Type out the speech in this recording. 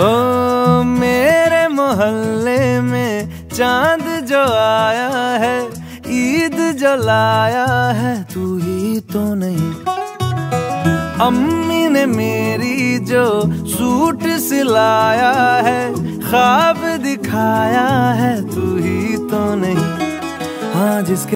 ओ मेरे मोहल्ले में चांद जो आया है, ईद जो लाया है, तू ही तो नहीं। अम्मी ने मेरी जो सूट सिलाया है, ख्वाब दिखाया है, तू ही तो नहीं। हाँ जिसके